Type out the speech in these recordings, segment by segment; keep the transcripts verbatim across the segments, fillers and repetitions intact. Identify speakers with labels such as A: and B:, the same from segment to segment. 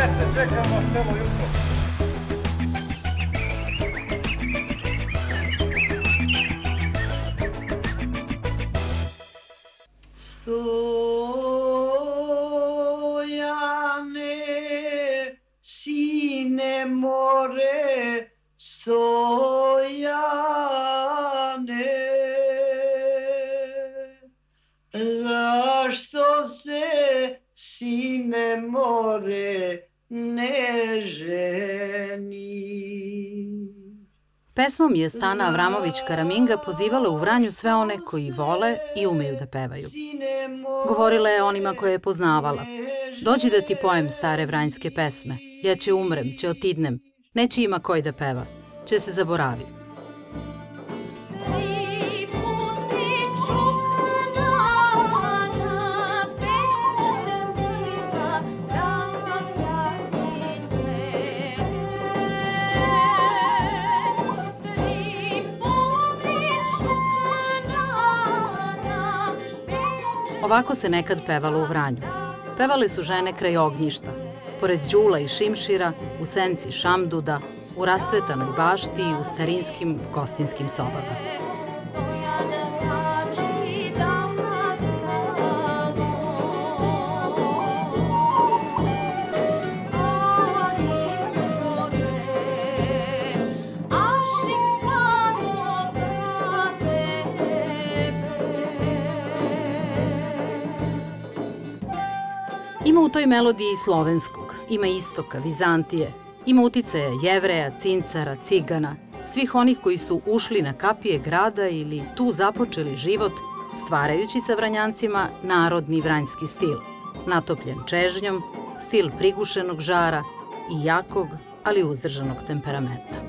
A: Jeste, čekamo celo jutro.
B: Stojane, sine more, Stojane, zašto se, sine more, ne ženi?
C: Pesmom je Stana Avramović Karaminga pozivala u Vranju sve one koji vole i umeju da pevaju. Govorila je onima koje je poznavala. Dođi da ti pojem stare vranjske pesme. Ja će umrem, će otidnem. Neće ima koji da peva. Će se zaboravi. Ovako se nekad pevalo u Vranju. Pevale su žene kraj ognjišta, pored đula i šimšira, u senci šamduda, u rascvetanoj bašti i u starinskim gostinskim sobama. Ima u toj melodiji i slovenskog, ima istoka, Vizantije, ima uticaja Jevreja, Cincara, Cigana, svih onih koji su ušli na kapije grada ili tu započeli život, stvarajući sa Vranjancima narodni vranjski stil, natopljen čežnjom, stil prigušenog žara i jakog, ali uzdržanog temperamenta.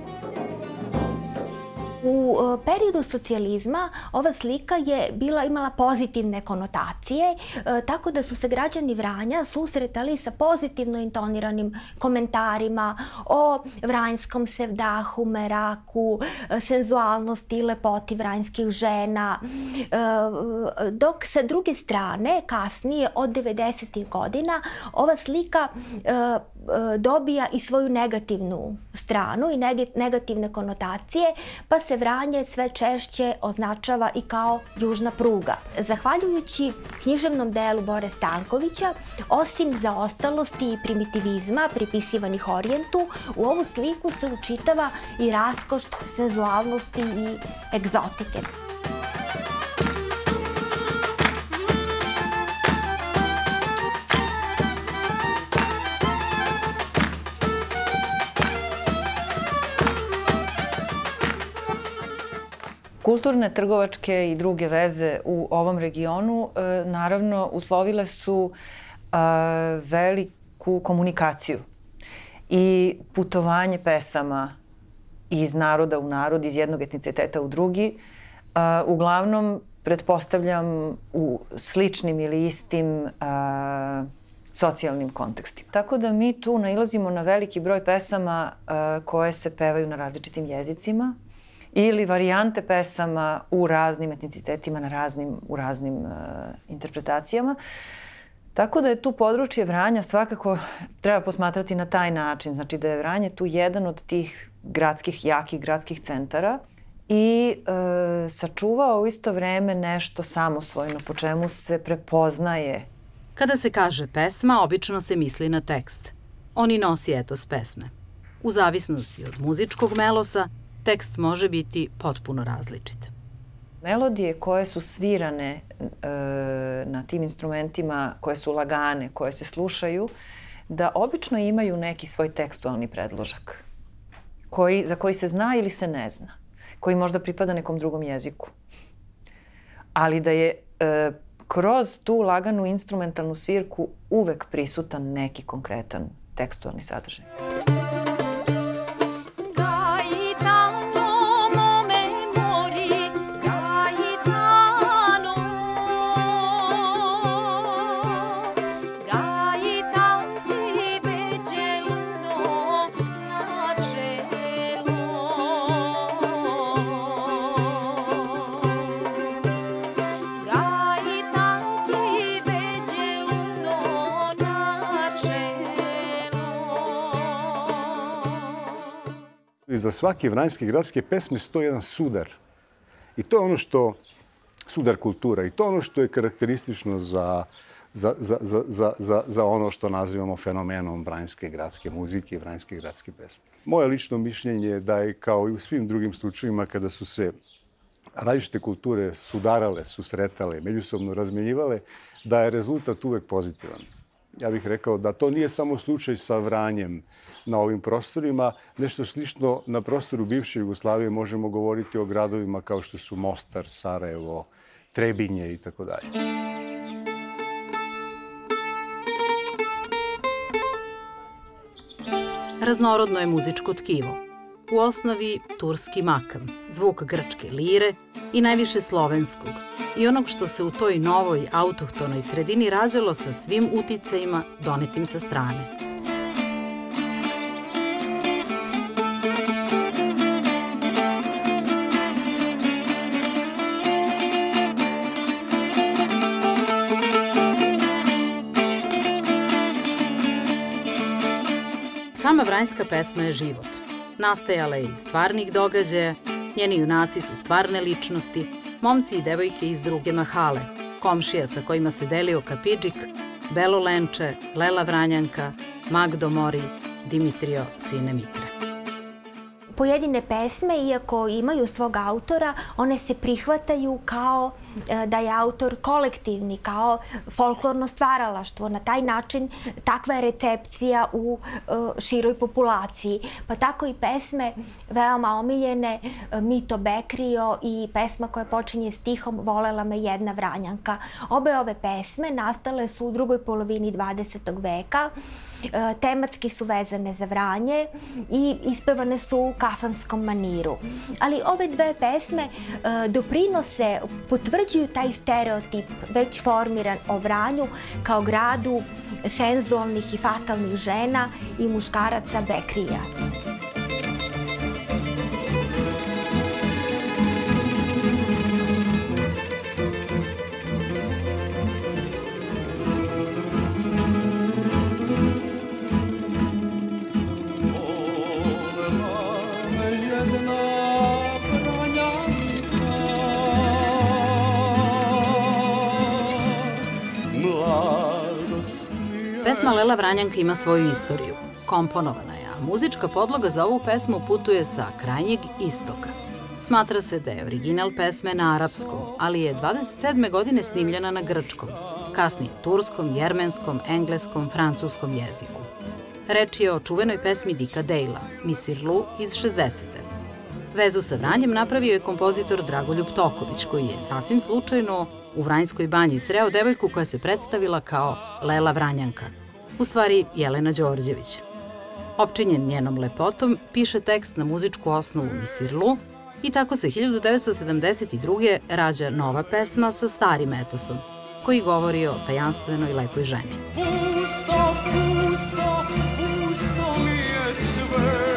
D: U periodu socijalizma ova slika je bila, imala pozitivne konotacije, tako da su se građani Vranja susretali sa pozitivno intoniranim komentarima o vranjskom sevdahu, meraku, senzualnosti i lepoti vranjskih žena. Dok sa druge strane, kasnije od devedesetih godina, ova slika dobija i svoju negativnu stranu i negativne konotacije, pa se Vranje sve češće označava i kao južna pruga. Zahvaljujući književnom delu Bore Stankovića, osim zaostalosti i primitivizma pripisivanih Orijentu, u ovu sliku se učitava i raskoš senzualnosti i egzotike.
E: Kulturne, trgovačke i druge veze u ovom regionu naravno uslovile su veliku komunikaciju i putovanje pesama iz naroda u narod, iz jednog etniciteta u drugi, uglavnom pretpostavljam u sličnim ili istim socijalnim kontekstima. Tako da mi tu nailazimo na veliki broj pesama koje se pevaju na različitim jezicima, ili varijante pesama u raznim etnicitetima, na raznim, u raznim uh, interpretacijama. Tako da je tu područje Vranja svakako treba posmatrati na taj način. Znači da je Vranje tu jedan od tih gradskih, jakih gradskih centara i uh, sačuvao u isto vreme nešto samosvojno po čemu se prepoznaje.
C: Kada se kaže pesma, obično se misli na tekst. On i nosi etos pesme. U zavisnosti od muzičkog melosa, tekst može biti potpuno različit.
E: Melodije koje su svirane e, na tim instrumentima, koje su lagane, koje se slušaju, da obično imaju neki svoj tekstualni predložak, koji, za koji se zna ili se ne zna, koji možda pripada nekom drugom jeziku. Ali da je e, kroz tu laganu instrumentalnu svirku uvek prisutan neki konkretan tekstualni sadržaj.
F: iza svake vranjske gradske pesme stoji jedan sudar. I to je ono što, sudar kultura, i to je ono što je karakteristično za, za, za, za, za, za ono što nazivamo fenomenom vranjske gradske muzike i vranjske gradske pesme. Moje lično mišljenje je da je kao i u svim drugim slučajevima kada su se različite kulture sudarale, susretale, međusobno razmenjivale, da je rezultat uvek pozitivan. Ja bih rekao da to nije samo slučaj sa Vranjem na ovim prostorima. Nešto slično na prostoru bivše Jugoslavije možemo govoriti o gradovima kao što su Mostar, Sarajevo, Trebinje i tako dalje.
C: Raznorodno je muzičko tkivo. U osnovi turski makam, zvuk grčke lire i najviše slovenskog i onog što se u toj novoj autohtonoj sredini rađalo sa svim uticajima donetim sa strane. Sama vranjska pesma je život. Nastajala je iz stvarnih događaja, njeni junaci su stvarne ličnosti, momci i devojke iz druge mahale, komšija sa kojima se delio Kapidžik, Belo Lenče, Lela Vranjanka, Magdo Mori, Dimitrio Sine Mitre.
D: Pojedine pesme, iako imaju svog autora, one se prihvataju kao da je autor kolektivni, kao folklorno stvaralaštvo. Na taj način takva je recepcija u široj populaciji. Pa tako i pesme veoma omiljene, Mito Bekrio i pesma koja počinje stihom Volela me jedna Vranjanka. Obe ove pesme nastale su u drugoj polovini dvadesetog veka. Tematski su vezane za Vranje i ispevane su u kafanskom maniru. Ali ove dve pesme doprinose, potvrđuju taj stereotip već formiran o Vranju kao gradu senzualnih i fatalnih žena i muškaraca Bekrija.
C: Pesma Lela Vranjanka ima svoju istoriju. Komponovana je, a muzička podloga za ovu pesmu putuje sa krajnjeg istoka. Smatra se da je original pesme na arapskom, ali je dvadeset sedme godine snimljena na grčkom, kasnije turskom, jermenskom, engleskom, francuskom jeziku. Reč je o čuvenoj pesmi Dika Dejla, Misirlu iz šezdesete. Vezu sa Vranjem napravio je kompozitor Dragoljub Toković, koji je sasvim slučajno u Vranjskoj banji sreo devojku koja se predstavila kao Lela Vranjanka, u stvari Jelena Đorđević. Opčinjen njenom lepotom, piše tekst na muzičku osnovu Misirlu i tako se hiljadu devetsto sedamdeset druge rađa nova pesma sa starim etosom, koji govori o tajanstvenoj lepoj ženi.
G: Pusto, pusto, pusto mi je sve.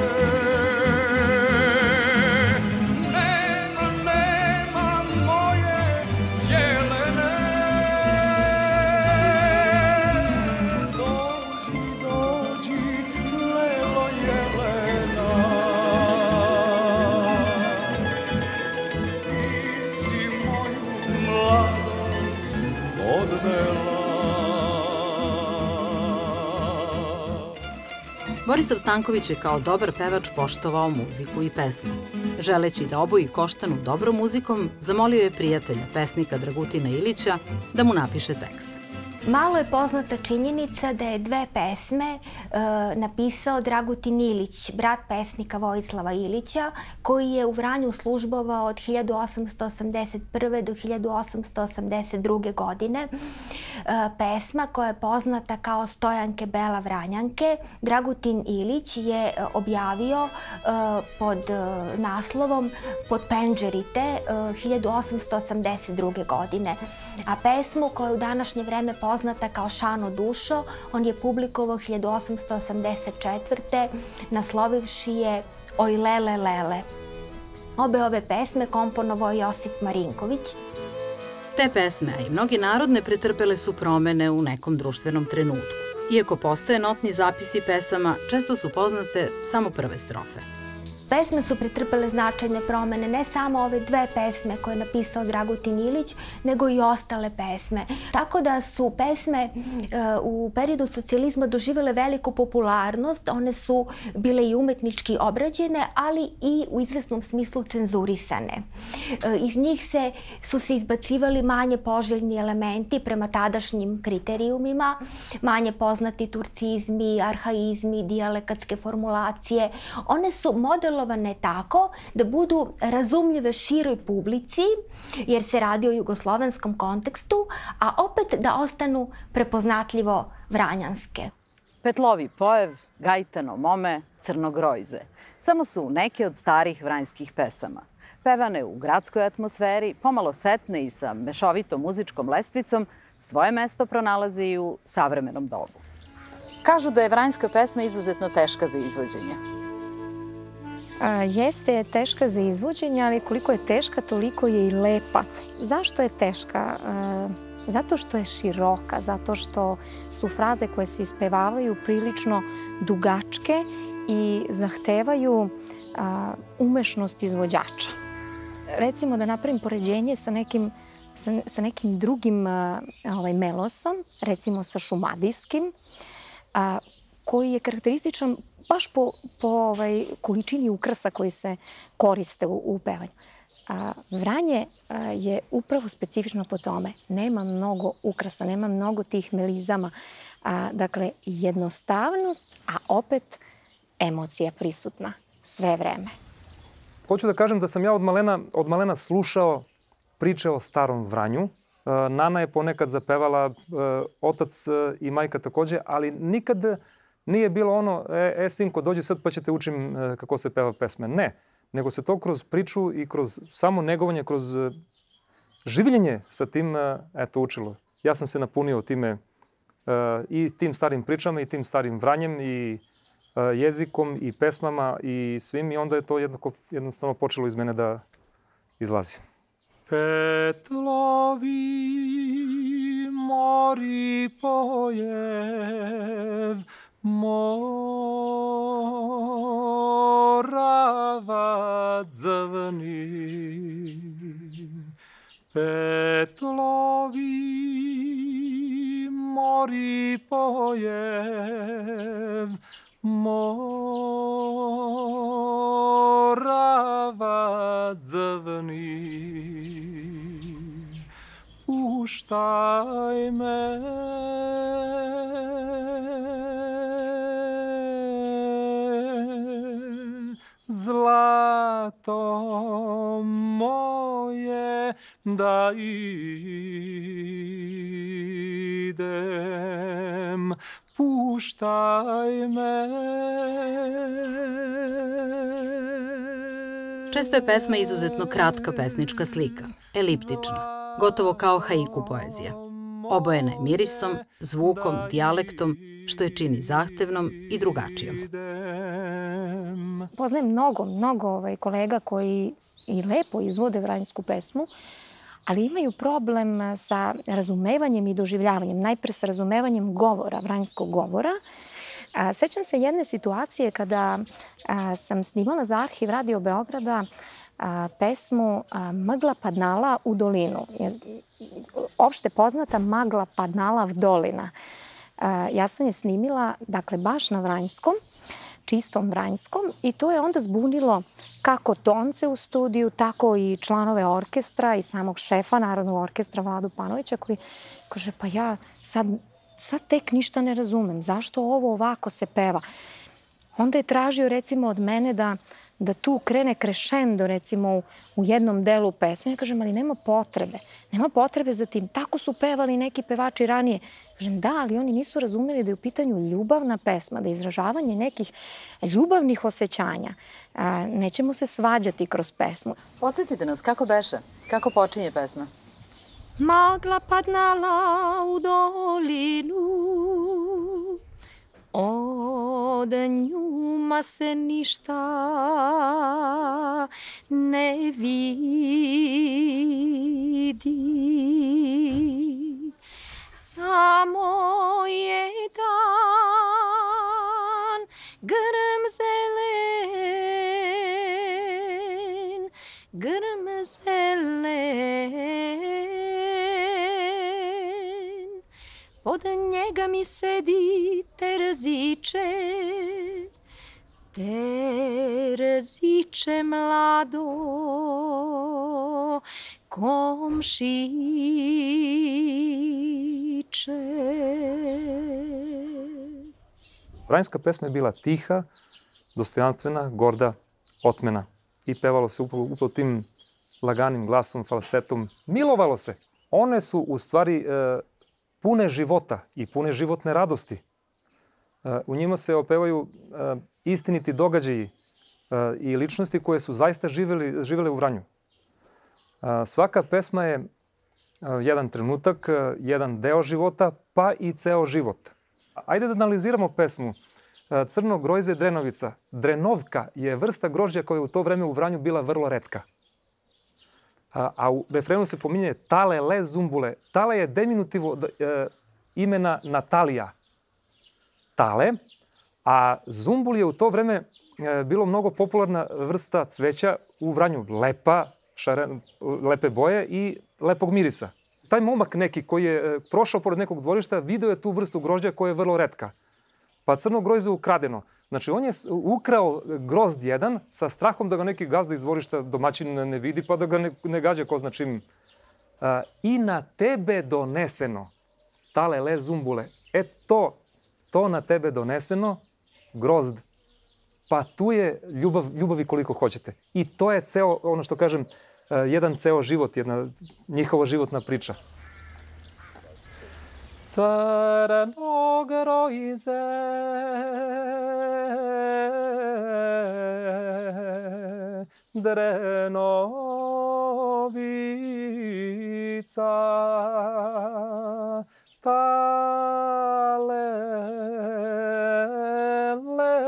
C: Borisav Stanković je kao dobar pevač poštovao muziku i pesmu. Želeći da oboji koštanu dobrom muzikom, zamolio je prijatelja, pesnika Dragutina Ilića, da mu napiše tekst.
D: Malo je poznata činjenica da je dve pesme napisao Dragutin Ilić, brat pesnika Vojislava Ilića, koji je u Vranju službovao od hiljadu osamsto osamdeset prve do hiljadu osamsto osamdeset druge godine. Pesma koja je poznata kao Stojanke Bela Vranjanke, Dragutin Ilić je objavio pod naslovom Pod penđerite hiljadu osamsto osamdeset druge godine. A pesmu koja je u današnje vreme poznata kao Šano dušo, on je publikovao hiljadu osamsto osamdeset četvrte naslovivši je Oj lele lele. Obe ove pesme komponovao Josif Marinković.
C: Te pesme, a i mnoge narodne, pretrpele su promene u nekom društvenom trenutku. Iako postoje notni zapisi pesama, često su poznate samo prve strofe.
D: Pesme su pretrpele značajne promene, ne samo ove dve pesme koje je napisao Dragutin Ilić, nego i ostale pesme. Tako da su pesme u periodu socijalizma doživjele veliku popularnost, one su bile i umetnički obrađene, ali i u izvesnom smislu cenzurisane. Iz njih se, su se izbacivali manje poželjni elementi prema tadašnjim kriterijumima, manje poznati turcizmi, arhaizmi, dijalekatske formulacije. One su modelovane tako da budu razumljive široj publici, jer se radi o jugoslovenskom kontekstu, a opet da ostanu prepoznatljivo vranjanske.
C: Petlovi pojev, Gajtano mome, Crnogrojze. Samo su neke od starih vranjskih pesama. Pevane u gradskoj atmosferi, pomalo setne i sa mešovitom muzičkom lestvicom, svoje mesto pronalaze i u savremenom dobu. Kažu da je vranjska pesma izuzetno teška za izvođenje.
H: A, jeste teška za izvođenje, ali koliko je teška, toliko je i lepa. Zašto je teška? A, zato što je široka, zato što su fraze koje se ispevavaju prilično dugačke i zahtevaju a, umešnost izvođača. Recimo da napravim poređenje sa nekim, sa, sa nekim drugim a, ovaj, melosom, recimo sa šumadijskim, a, koji je karakterističan baš po, po ovaj, količini ukrasa koji se koriste u, u pevanju. A, Vranje a, je upravo specifično po tome. Nema mnogo ukrasa, nema mnogo tih melizama. A, dakle, jednostavnost, a opet emocija prisutna sve vreme.
A: Hoću da kažem da sam ja od malena, od malena slušao priče o starom Vranju. Nana je ponekad zapevala, otac i majka takođe, ali nikad nije bilo ono, e, e sinko, dođi sad pa ćete učim kako se peva pesme. Ne, nego se to kroz priču i kroz samo negovanje, kroz življenje sa tim, eto, učilo. Ja sam se napunio time i tim starim pričama i tim starim Vranjem i jezikom i pesmama i svim i onda je to jednako, jednostavno počelo iz mene da izlazi. Petlovi mori pojev morava dzvni. Petlovi mori pojev morava dzvni. Puštaj me zlato moje da idem. Puštaj me.
C: Često je pesma izuzetno kratka pesnička slika, eliptična, gotovo kao haiku poezija. Obojena je mirisom, zvukom, dijalektom, što je čini zahtevnom i drugačijom.
H: Poznajem mnogo, mnogo ovaj, kolega koji i lepo izvode vranjsku pesmu, ali imaju problem sa razumevanjem i doživljavanjem. Najpre sa razumevanjem govora, vranjskog govora. A, sećam se jedne situacije kada a, sam snimala za Arhiv Radio Beograda a, pesmu a, Magla padnala u dolinu. Jer, opšte poznata Magla padnala v dolina. A, ja sam je snimila, dakle, baš na vranjskom, čistom vranjskom i to je onda zbunilo kako tonce u studiju, tako i članove orkestra i samog šefa Narodnog orkestra Vladu Panovića koji kaže pa ja sad, sad tek ništa ne razumem, zašto ovo ovako se peva. Onda je tražio recimo od mene da, da tu krene krešendo recimo u, u jednom delu pesme. Ja kažem, ali nema potrebe. Nema potrebe za tim. Tako su pevali neki pevači ranije. Kažem, da, ali oni nisu razumeli da je u pitanju ljubavna pesma, da je izražavanje nekih ljubavnih osjećanja. A, nećemo se svađati kroz pesmu.
C: Podsjetite nas, kako beše? Kako počinje pesma?
H: Magla padnala u dolinu, od njuma se ništa ne vidi. Samo jedan grm zelen Od njega mi sedi Tereziče, Tereziče mlado, komšiče.
A: Vranjska pesma je bila tiha, dostojanstvena, gorda, otmena. I pevalo se upravo, upravo tim laganim glasom, falsetom. Milovalo se. One su u stvari e, pune života i pune životne radosti. E, u njima se opevaju e, istiniti događaji e, i ličnosti koje su zaista živeli, živele u Vranju. E, svaka pesma je e, jedan trenutak, e, jedan deo života, pa i ceo život. Ajde da analiziramo pesmu. Crno grojze Drenovica. Drenovka je vrsta grožđa koja je u to vreme u Vranju bila vrlo retka. A, a u refrenu se pominje tale le zumbule. Tale je diminutivo e, imena Natalija. Tale. A zumbul je u to vreme e, bilo mnogo popularna vrsta cveća u Vranju. Lepa, šaren, lepe boje i lepog mirisa. Taj momak neki koji je e, prošao pored nekog dvorišta video je tu vrstu grožđa koja je vrlo retka. Pa crno grojze ukradeno. Znači, on je ukrao grozd jedan sa strahom da ga neki gazda iz dvorišta domaćin ne vidi, pa da ga ne, ne gađa ko zna čim. A, I na tebe doneseno. Tale le zumbule. E to, to na tebe doneseno, grozd. Pa tu je ljubav, ljubavi koliko hoćete. I to je ceo, ono što kažem, jedan ceo život, jedna njihova životna priča. Crno grojze Drenovica, tale le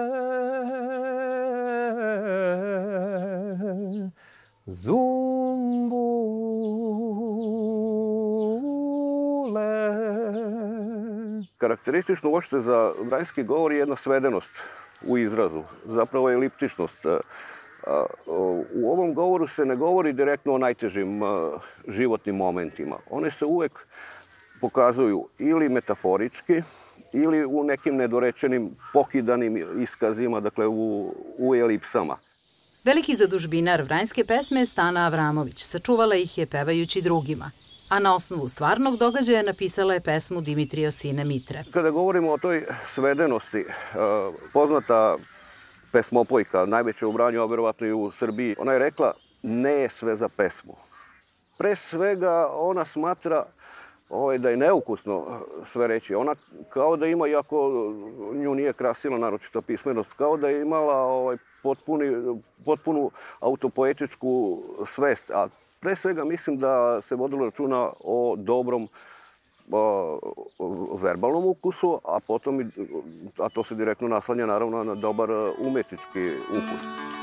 A: zumbule.
I: Karakteristično uopšte za vranjski govor je jedna svedenost u izrazu, zapravo je eliptičnost. U ovom govoru se ne govori direktno o najtežim životnim momentima. One se uvek pokazuju ili metaforički, ili u nekim nedorečenim, pokidanim iskazima, dakle u, u elipsama.
C: Veliki zadužbinar vranjske pesme je Stana Avramović. Sačuvala ih je pevajući drugima. A na osnovu stvarnog događaja napisala je pesmu Dimitrio Sine Mitre.
I: Kada govorimo o toj svedenosti, poznata pesmopojka, najveća u Vranju, a verovatno i u Srbiji, ona je rekla ne je sve za pesmu. Pre svega ona smatra ovaj, da je neukusno sve reći. Ona kao da ima, iako nju nije krasila naročita pismenost, kao da je imala ovaj, potpuni, potpunu autopoetičku svest. A pre svega mislim da se vodilo računa o dobrom o, o verbalnom ukusu, a potom, a to se direktno naslanja naravno na dobar umetnički ukus.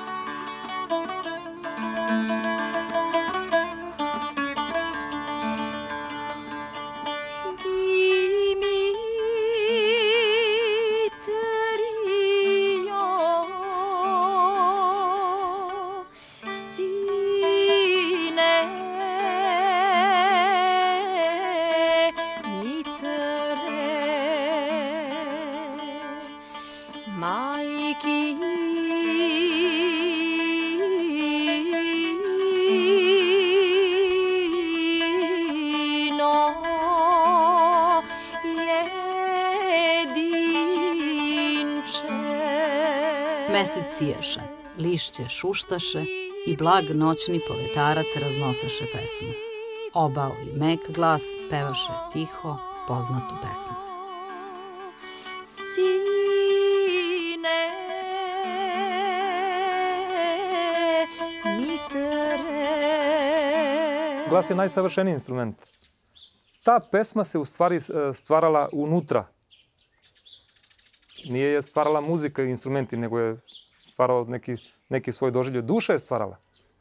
C: Mesec sijaše, lišće šuštaše i blag noćni povetarac raznosaše pesmu. Obao i mek glas pevaše tiho poznatu pesmu.
H: Sine mitre.
A: Glas je najsavršeniji instrument. Ta pesma se u stvari stvarala unutra. Nije je stvarala muzika i instrumenti, nego je stvarala neki, neki svoj doživljaj. Duša je stvarala.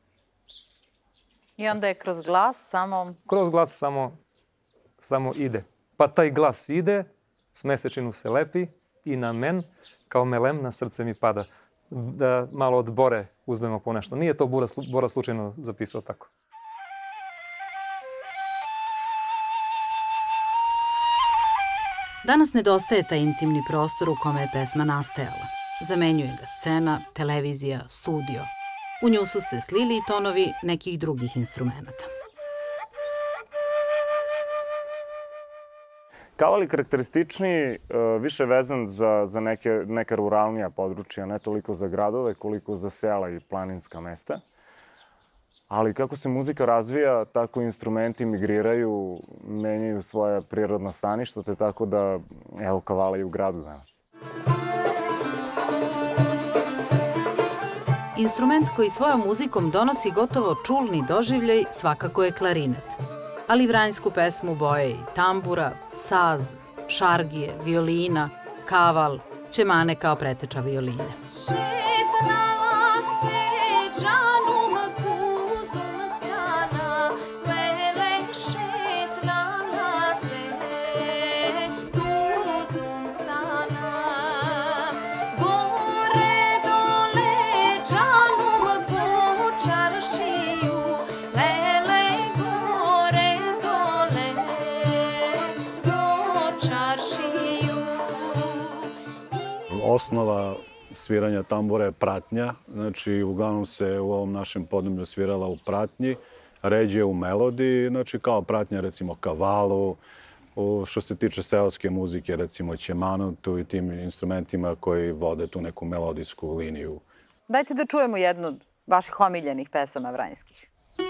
J: I onda je kroz glas samo...
A: Kroz glas samo, samo ide. Pa taj glas ide, s mesečinu se lepi i na men, kao melem, na srce mi pada. Da malo od Bore uzmemo po nešto. Nije to Bora, Bora slučajno zapisao tako.
C: Danas nedostaje taj intimni prostor u kome je pesma nastajala. Zamenjuje ga scena, televizija, studio. U nju su se slili i tonovi nekih drugih instrumenata.
K: Kaval je karakterističniji, više vezan za, za neke, neka ruralnija područja, ne toliko za gradove, koliko za sela i planinska mesta. Ali kako se muzika razvija, tako instrumenti migriraju, menjaju svoja prirodna staništa, te tako da, evo, kavala i u gradu danas.
C: Instrument koji svojom muzikom donosi gotovo čulni doživljaj svakako je klarinet. Ali vranjsku pesmu boje i tambura, saz, šargije, violina, kaval, ćemane kao preteča violine.
L: Osnova sviranja tambura je pratnja, znači uglavnom se u ovom našem podneblju svirala u pratnji, ređe u melodiji, znači kao pratnja recimo kavalu, u, što se tiče seoske muzike recimo ćemanutu i tim instrumentima koji vode tu neku melodijsku liniju.
J: Dajte da čujemo jednu od vaših omiljenih pesama vranjskih.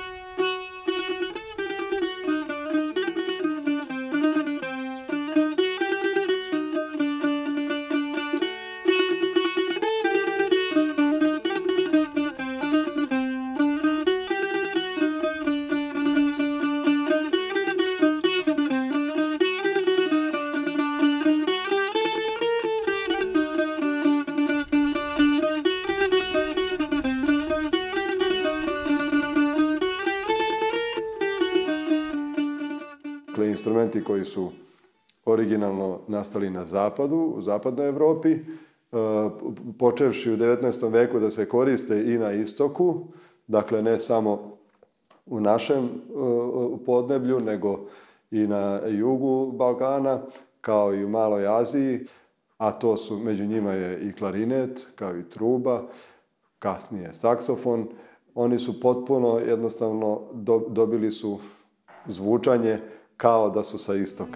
M: Instrumenti koji su originalno nastali na zapadu, u zapadnoj Evropi, počevši u devetnaestom veku da se koriste i na istoku, dakle ne samo u našem podneblju, nego i na jugu Balkana, kao i u Maloj Aziji, a to su, među njima je i klarinet, kao i truba, kasnije saksofon. Oni su potpuno, jednostavno, dobili su zvučanje kao da su sa istoka.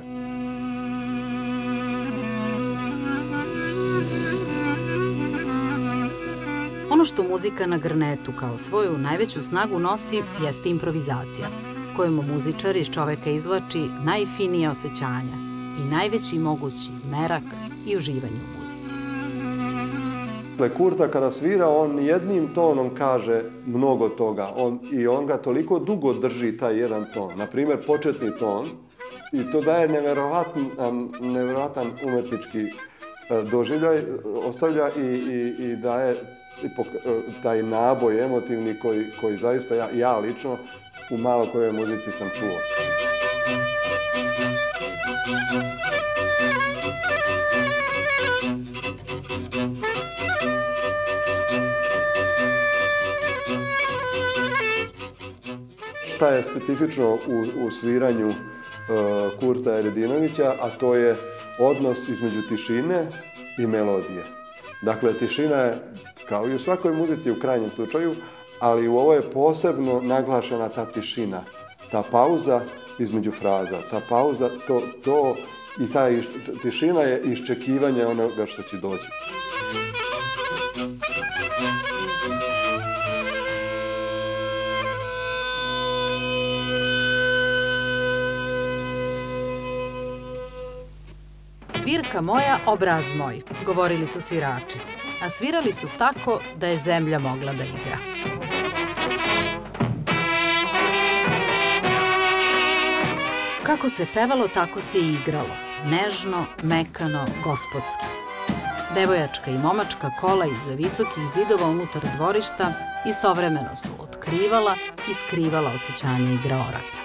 C: Ono što muzika na grnetu kao svoju najveću snagu nosi jeste improvizacija, kojom muzičar iz čoveka izvlači najfinije osjećanja i najveći mogući merak i uživanje u muzici.
M: Kurta kada svira, on jednim tonom kaže mnogo toga on, i on ga toliko dugo drži taj jedan ton. Naprimjer, početni ton, i to daje neverovatan, neverovatan umetnički doživljaj, ostavlja i, i, i daje taj naboj emotivni koji, koji zaista ja, ja lično u malo kojoj muzici sam čuo. Šta je specifično u, u sviranju uh, Kurta Eredinovića, a to je odnos između tišine i melodije. Dakle, tišina je, kao i u svakoj muzici u krajnjem slučaju, ali u ovo je posebno naglašena ta tišina, ta pauza između fraza, ta pauza, to, to i ta iš, tišina je iščekivanje onoga što će doći.
C: Svirka moja, obraz moj, govorili su svirači, a svirali su tako da je zemlja mogla da igra. Kako se pevalo, tako se i igralo. Nežno, mekano, gospodski. Devojačka i momačka kola iza visokih zidova unutar dvorišta istovremeno su otkrivala i skrivala osjećanja igraoraca.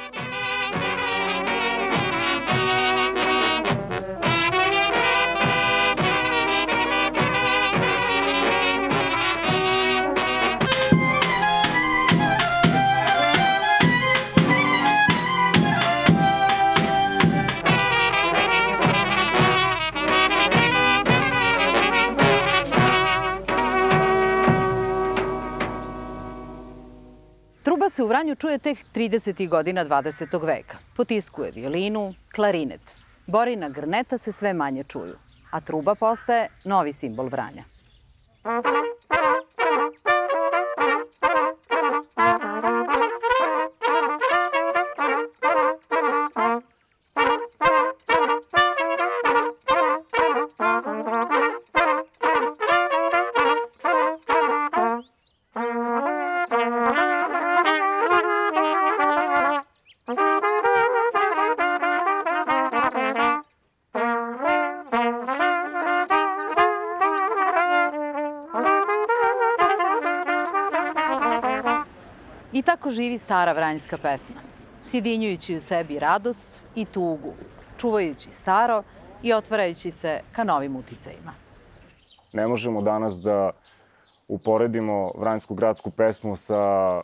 C: Vranju čuje tek tridesetih godina dvadesetog veka. Potiskuje violinu, klarinet. Borina grneta se sve manje čuju, a truba postaje novi simbol Vranja. I tako živi stara vranjska pesma, sjedinjujući u sebi radost i tugu, čuvajući staro i otvarajući se ka novim uticajima.
K: Ne možemo danas da uporedimo vranjsku gradsku pesmu sa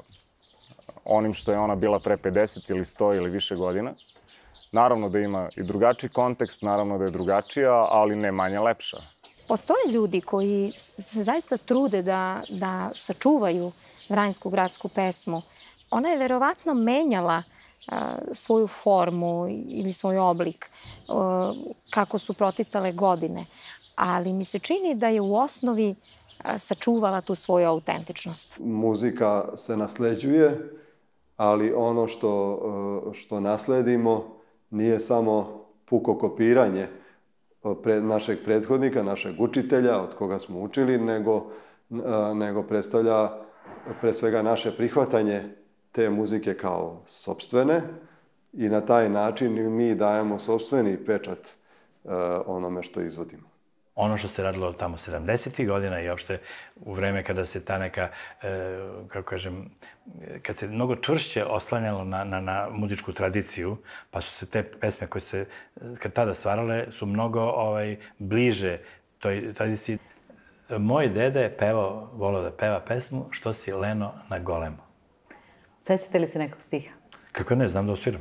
K: onim što je ona bila pre pedeset ili sto ili više godina. Naravno da ima i drugačiji kontekst, naravno da je drugačija, ali ne manje lepša.
H: Postoje ljudi koji se zaista trude da, da sačuvaju vranjsku gradsku pesmu. Ona je verovatno menjala a, svoju formu ili svoj oblik a, kako su proticale godine. Ali mi se čini da je u osnovi a, sačuvala tu svoju autentičnost.
M: Muzika se nasleđuje, ali ono što, što nasledimo nije samo puko kopiranje našeg prethodnika, našeg učitelja, od koga smo učili, nego, nego predstavlja pre svega naše prihvatanje te muzike kao sopstvene i na taj način mi dajemo sopstveni pečat onome što izvodimo.
N: Ono što se radilo tamo sedamdesetih godina i uopšte u vreme kada se ta neka, kako kažem, kad se mnogo čvršće oslanjalo na, na, na muzičku tradiciju, pa su se te pesme koje se kad tada stvarale su mnogo ovaj, bliže toj tradiciji. Moj deda je pevao, volao da peva pesmu Što si leno na golemu.
J: Sećate li se nekog stiha?
N: Kako ne, znam da osviram.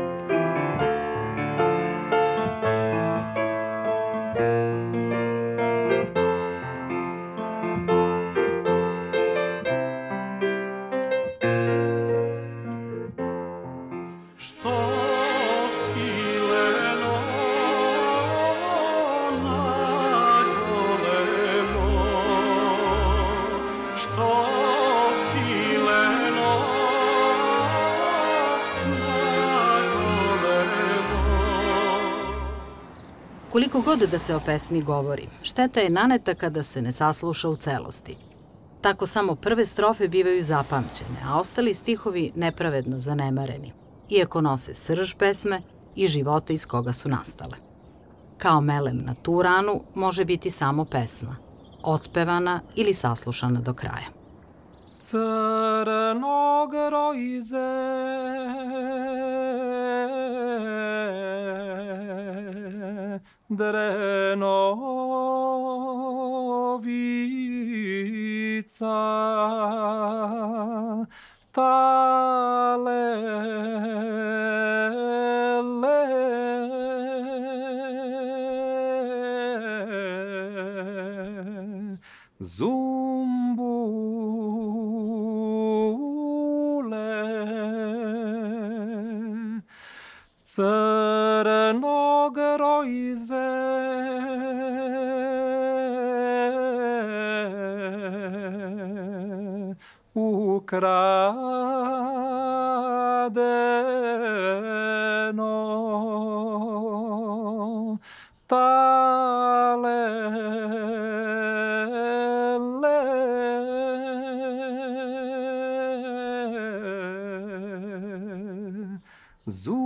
C: Koliko god da se o pesmi govori, šteta je naneta kada se ne sasluša u celosti. Tako samo prve strofe bivaju zapamćene, a ostali stihovi nepravedno zanemareni, iako nose srž pesme i života iz koga su nastale. Kao melem na tu ranu može biti samo pesma, otpevana ili saslušana do kraja.
A: Crnog rojze Drenovica talele zumbule crnog rojze ukradeno talele zu